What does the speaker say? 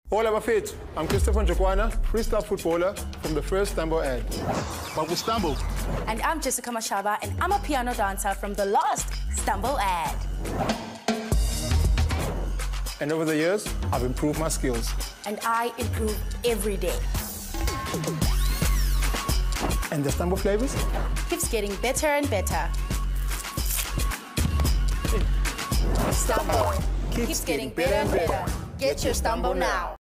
Hola Bafet, I'm Christopher Njokwana, freestyle footballer from the first Stumbo ad. But with Stumbo. And I'm Jessica Mashaba, and I'm a piano dancer from the last Stumbo ad. And over the years, I've improved my skills. And I improve every day. And the Stumbo Flavaz keeps getting better and better. Stumbo keeps getting better and better. Get your Stumbo now.